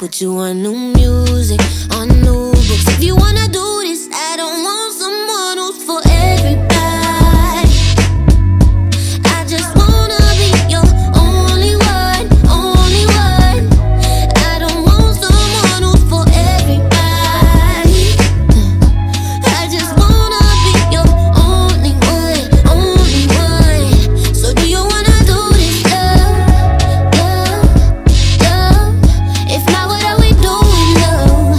put you on new music, on new books. If you wanna do this, I don't want someone who's for everybody. I just wanna be your only one, only one. I don't want someone who's for everybody. I just wanna be your only one, only one. So do you wanna do this, love, love, love? If not, what are we doing, love,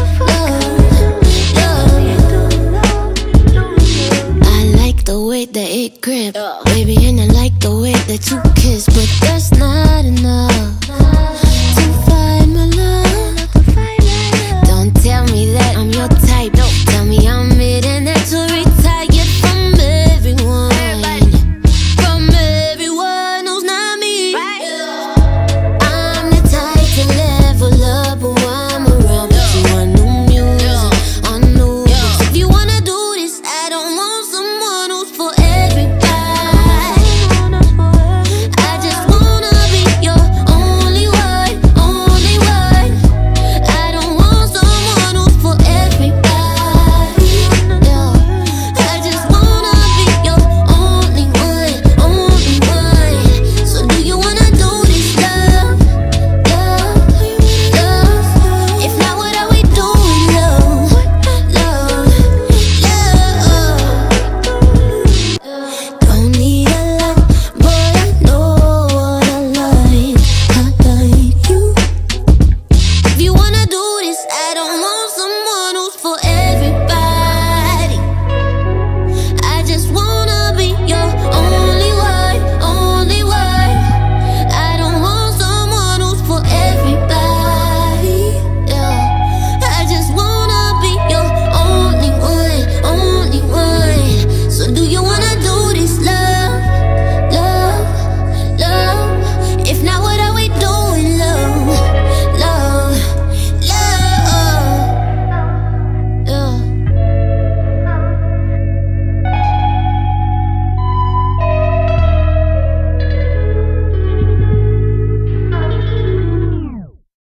love, love? I like the way that it grip, baby, and I like the way that you kiss, but that's not enough.